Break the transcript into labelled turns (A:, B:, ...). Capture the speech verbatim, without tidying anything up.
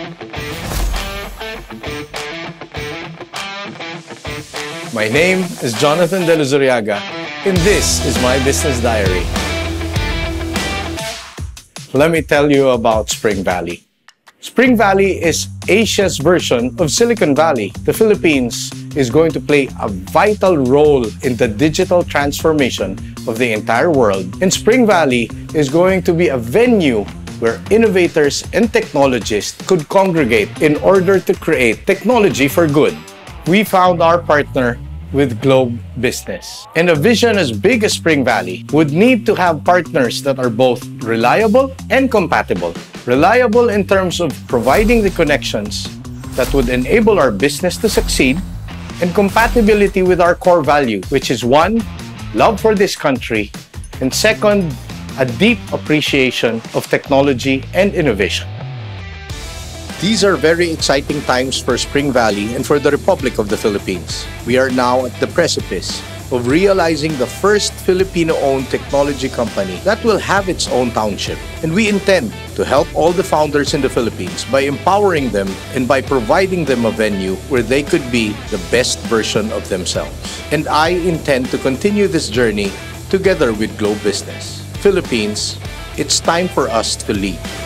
A: My name is Jonathan de Luzuriaga, and this is my business diary. Let me tell you about Spring Valley. Spring Valley is Asia's version of Silicon Valley. The Philippines is going to play a vital role in the digital transformation of the entire world. And Spring Valley is going to be a venue where innovators and technologists could congregate in order to create technology for good. We found our partner with Globe Business. And a vision as big as Spring Valley would need to have partners that are both reliable and compatible. Reliable in terms of providing the connections that would enable our business to succeed, and compatibility with our core value, which is one, love for this country, and second, a deep appreciation of technology and innovation. These are very exciting times for Spring Valley and for the Republic of the Philippines. We are now at the precipice of realizing the first Filipino-owned technology company that will have its own township. And we intend to help all the founders in the Philippines by empowering them and by providing them a venue where they could be the best version of themselves. And I intend to continue this journey together with Globe Business. Philippines, it's time for us to lead.